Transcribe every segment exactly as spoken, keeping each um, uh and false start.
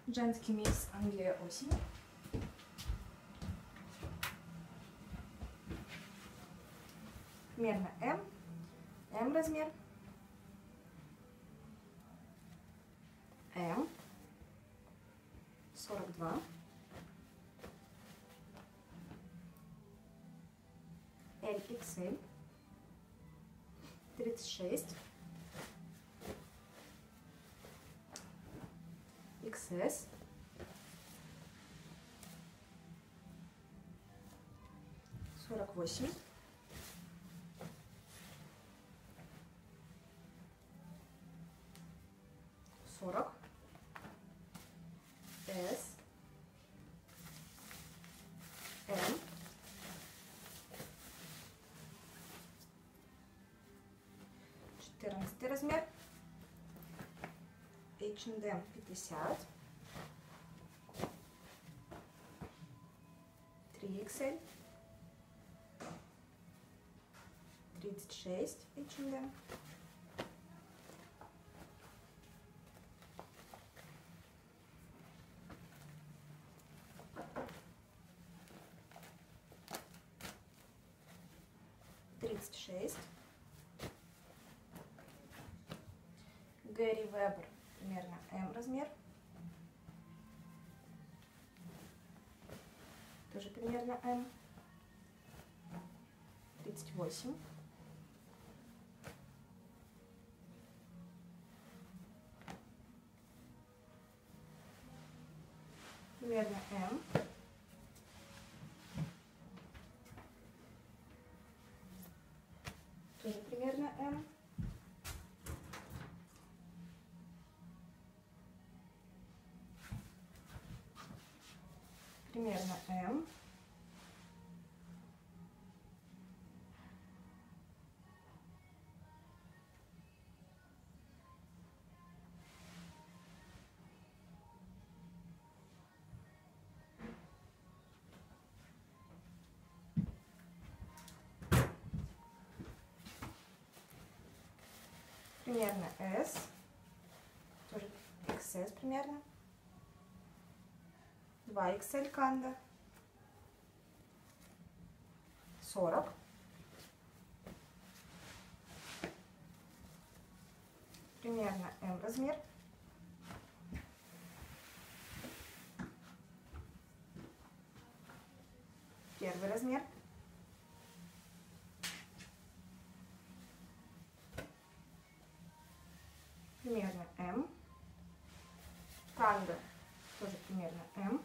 Женский микс Англия осень. Примерно М. М размер. М. сорок два. L икс эль. тридцать шесть. икс эс. сорок восемь. сорок. С. М. четырнадцатый размер. эйч энд эм пятьдесят. три икс эль. тридцать шесть эйч энд эм. тридцать шесть. Гэри Вебер, примерно М размер. Тоже примерно М. тридцать восемь. Примерно М. Тоже примерно М. Примерно М. Примерно S. Тоже икс эс примерно. два икс эль канда. сорок. Примерно М размер. Первый размер. Примерно М. Канда тоже примерно М.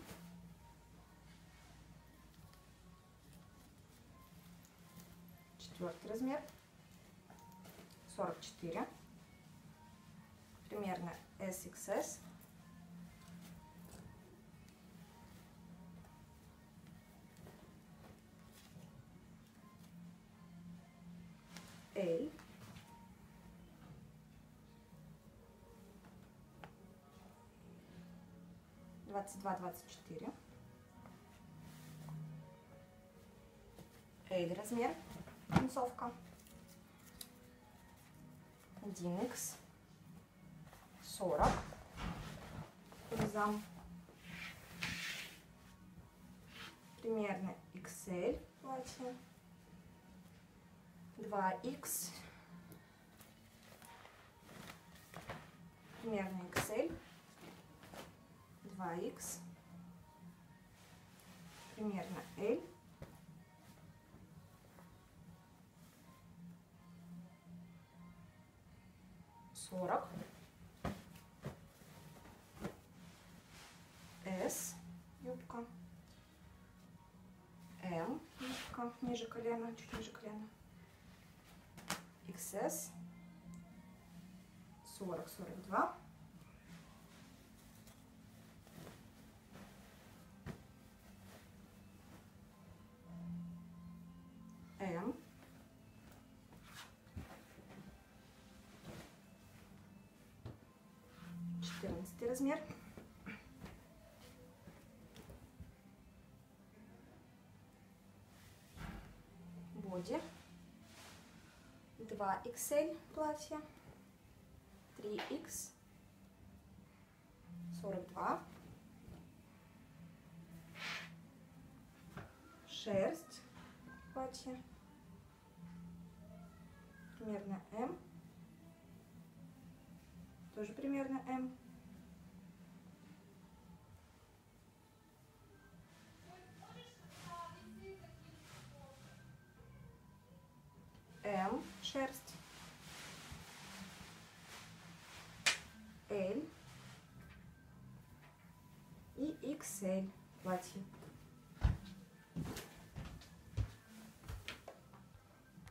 Четвертый размер. сорок четыре. Примерно эс икс эс. L. двадцать два двадцать четыре. L размер. Концовка. один икс. сорок. Зам. Примерно икс эль платье. два икс. Примерно икс эль. два икс. Примерно L. сорок. S. Юбка. М. Юбка ниже колена, чуть ниже колена. икс эс. сорок сорок два. М. четырнадцатый размер. Боди. два икс эль платье. три икс. сорок два. шерсть платье. Примерно М. Тоже примерно М. М шерсть. L и икс эль платье.